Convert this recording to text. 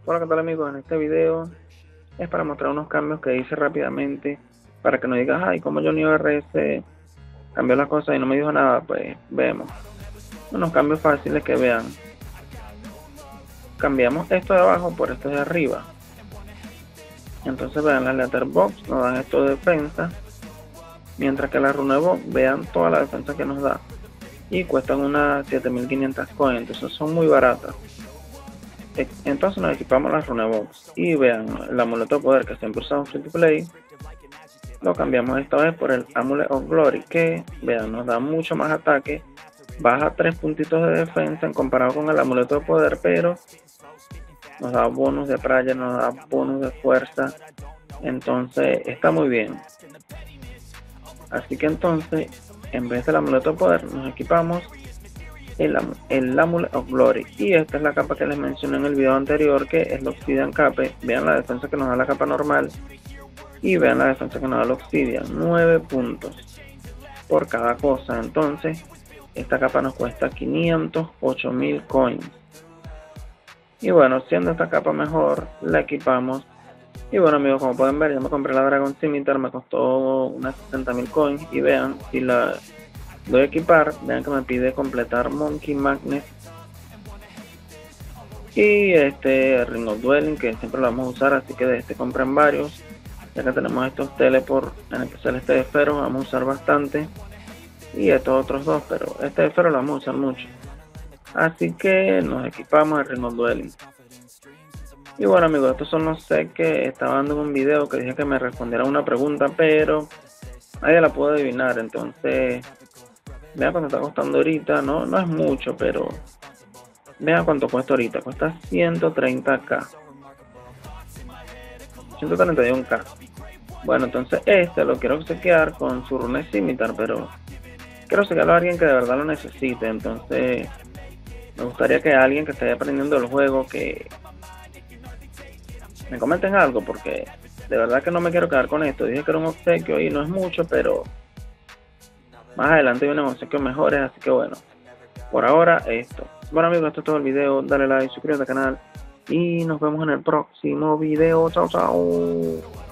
Hola, ¿qué tal amigos? En este video es para mostrar unos cambios que hice rápidamente para que no digas, ay, como Johnny RS cambió las cosas y no me dijo nada. Pues vemos unos cambios fáciles que vean. Cambiamos esto de abajo por esto de arriba. Entonces vean, las letterbox nos dan esto de defensa, mientras que las runebox vean toda la defensa que nos da y cuestan unas 7500 coins, entonces son muy baratas. Entonces nos equipamos las runebox y vean el amuleto de poder que siempre usamos free to play. Lo cambiamos esta vez por el Amulet of Glory, que vean, nos da mucho más ataque, baja 3 puntitos de defensa en comparado con el amuleto de poder, pero nos da bonus de prayer, nos da bonus de fuerza, entonces está muy bien. Así que entonces, en vez del amuleto de poder, nos equipamos el Amulet of Glory, y esta es la capa que les mencioné en el video anterior, que es la Obsidian Cape. Vean la defensa que nos da la capa normal y vean la defensa que nos da la Obsidian, 9 puntos por cada cosa. Entonces esta capa nos cuesta 508.000 coins, y bueno, siendo esta capa mejor, la equipamos. Y bueno amigos, como pueden ver, yo me compré la Dragon Scimitar, me costó unas 60.000 coins, y vean, si la doy a equipar, vean que me pide completar Monkey Magnet y Ring of Dwelling, que siempre lo vamos a usar, así que de este compren varios, ya que tenemos estos teleport, en especial este de Fero, vamos a usar bastante, y estos otros dos, pero este de Fero lo vamos a usar mucho, así que nos equipamos el Ring of Dwelling. Y bueno amigos, estos son los sets que estaba dando en un video, que dije que me respondiera una pregunta, pero nadie la pudo adivinar. Entonces vean cuánto está costando ahorita, no es mucho, pero vean cuánto cuesta ahorita, cuesta 130k, 131k. Bueno, entonces este lo quiero sequear con su Rune Scimitar, pero quiero sequearlo a alguien que de verdad lo necesite. Entonces me gustaría que alguien que esté aprendiendo el juego, que me comenten algo, porque de verdad que no me quiero quedar con esto. Dije que era un obsequio y no es mucho, pero más adelante vienen obsequios mejores, así que bueno, por ahora esto. Bueno amigos, esto es todo el video, dale like, suscríbete al canal y nos vemos en el próximo video. Chao, chao.